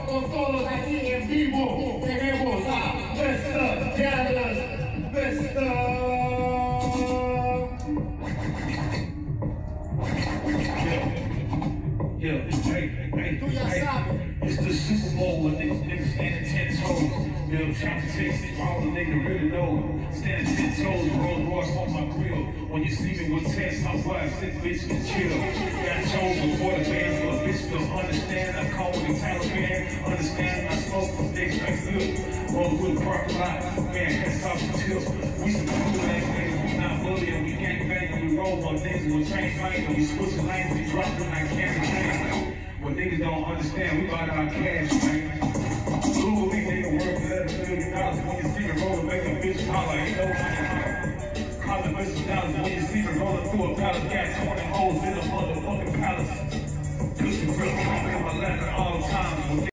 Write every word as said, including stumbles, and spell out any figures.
con todos aquí en vivo. Tenemos a mister Dallas, mister Yeah, hey, hey, Tú ya hey. sabes. It's the Super Bowl when niggas, niggas standing ten toes. You know, trying to taste it, all the nigga really know. Standing ten toes, Rolls Royce on my grill. When you see me with ten, I'm wild, sick bitch can chill. Got chosen for the band, for a bitch to understand. I call me Taliban, understand I smoke from dicks like good. Roll with a parking lot, man, that's off the tip. We some cool ass niggas, we not bullying, we gang banging, we roll on niggas with chain banging, we switching lanes, we dropping like candy cane. When niggas don't understand, we bought our cash, man. Google me, nigga, worth eleven million dollars. When you see me rolling, make a bitch holler, ain't no money. Calling bitches dollars when you see me rolling through a palace, got twenty holes in a motherfucking palace. Pussy real, in my lap, all